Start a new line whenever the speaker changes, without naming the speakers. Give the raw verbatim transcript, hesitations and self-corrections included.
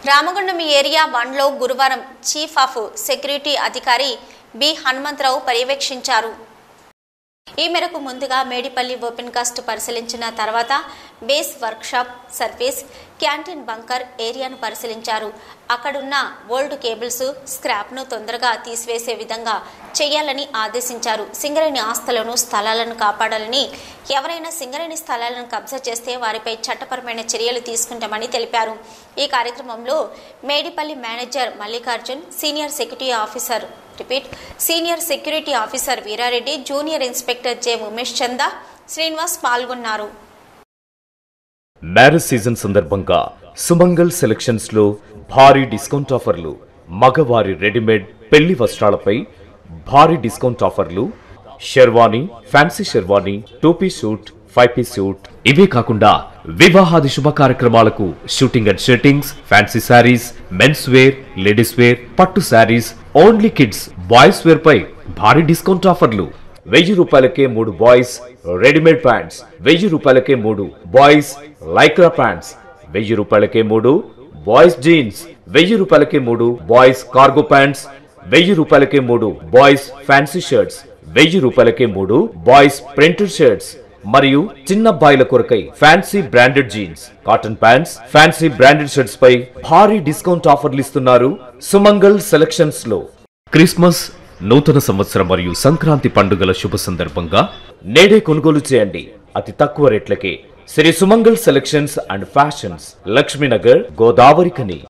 Ramagundam area one లో గురువారం chief of security అధికారి బి హనుమంతరావు పర్యవేక్షించారు. ఈ మేరకు ముందుగా మేడిపల్లి ఓపెన్ కాస్ట్ పరిశీలించిన తర్వాత base workshop, service, canteen, bunker ఏరియాను పరిశీలించారు. అక్కడున్న ఓల్డ్ కేబుల్స్, స్క్రాప్ను తొందరగా తీసివేసే విధంగా చేయాలని ఆదేశించారు. సింగరేణి ఆస్తులను, స్థలాలను కాపాడాలని, ఎవరైనా సింగరేణి స్థలాలను కబ్జా చేస్తే వారిపై చట్టపరమైన చర్యలు తీసుకుంటామని తెలిపారు. ఈ కార్యక్రమంలో Medipalli manager Mallikarjun, senior security officer repeat senior security officer Veerareddy, junior inspector J Umesh Chanda, Srinivas పాల్గొన్నారు.
మ్యారేజ్ సీజన్ సందర్భంగా సుమంగల్ సెలక్షన్స్ లో భారీ డిస్కౌంట్ ఆఫర్లు. మగవారి రెడీమేడ్ పెళ్లి వస్త్రాలపై భారీ డిస్కౌంట్ ఆఫర్లు. Sherwani, fancy sherwani, two piece suit, five piece suit, ఇవే కాకుండా వివాహాది శుభ కార్యక్రమాలకు shooting and shirtings, fancy saris, men's wear, ladies wear, పట్టు saris, only kids, boys wear పై భారీ డిస్కౌంట్ ఆఫర్లు. వెయ్యి రూపాయలకే మూడు బాయ్స్ రెడీమేడ్ ప్యాంట్స్, వెయ్యి రూపాయలకే మూడు బాయ్స్ లైక్రా ప్యాంట్స్, వెయ్యి రూపాయలకే మూడు బాయ్స్ జీన్స్, వెయ్యి రూపాయలకే మూడు బాయ్స్ కార్గో ప్యాంట్స్, వెయ్యి రూపాయలకే మూడు బాయ్స్ ఫ్యాన్సీ షర్ట్స్, వెయ్యి రూపాయలకే మూడు బాయ్స్ ప్రింటెడ్ షర్ట్స్ మరియు చిన్న బాయిల కొరకై fancy branded jeans, cotton pants, fancy branded shirts పై భారీ డిస్కౌంట్ ఆఫర్లు ఇస్తున్నారు సుమంగల్ సెలక్షన్స్ లో. క్రిస్మస్, నూతన సంవత్సరం మరియు సంక్రాంతి పండుగల శుభ సందర్భంగా నేడే కొనుగోలు చేయండి అతి తక్కువ రేట్లకే. Shri Sumangal selections and fashions, Lakshminagar, Godavarikhani.